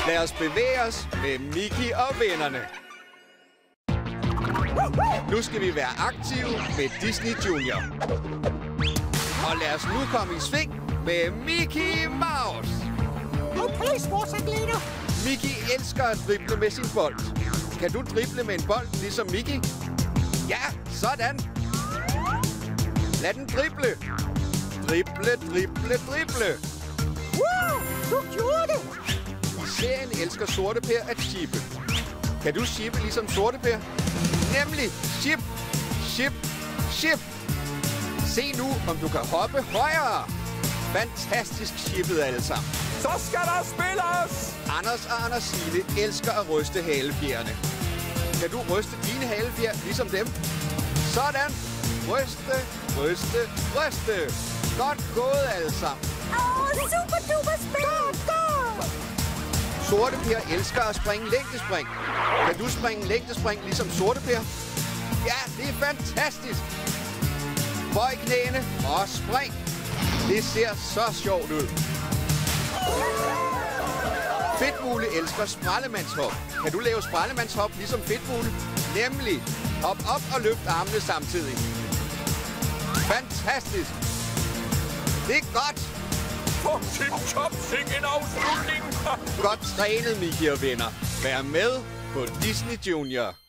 Lad os bevæge os med Mickey og vennerne. Nu skal vi være aktive med Disney Junior. Og lad os nu komme i sving med Mickey Mouse. Okay, sportsatleter. Mickey elsker at drible med sin bold. Kan du drible med en bold ligesom Mickey? Ja, sådan. Lad den drible. Drible, drible, drible. Wow, du gjorde det. I serien elsker Sorte Per at chippe. Kan du chippe ligesom Sorte Per? Nemlig chip, chip, chip. Se nu, om du kan hoppe højere. Fantastisk chippet alle sammen. Så skal der spilles! Anders og Andersine elsker at ryste halefjerene. Kan du ryste dine halefjer ligesom dem? Sådan. Ryste, ryste, ryste. Godt gået alle sammen. Super duper spil. Sorte Per elsker at springe længdespring. Kan du springe længdespring ligesom Sorte Per? Ja, det er fantastisk. Bøj knæene og spring. Det ser så sjovt ud. Fedtmule elsker sprællemandshop. Kan du lave sprællemandshop ligesom Fedtmule? Nemlig hop op og løft armene samtidig. Fantastisk. Det er godt. For tip-top, sikke en afslutning. Godt trænet, Mickey og venner. Vær med på Disney Junior.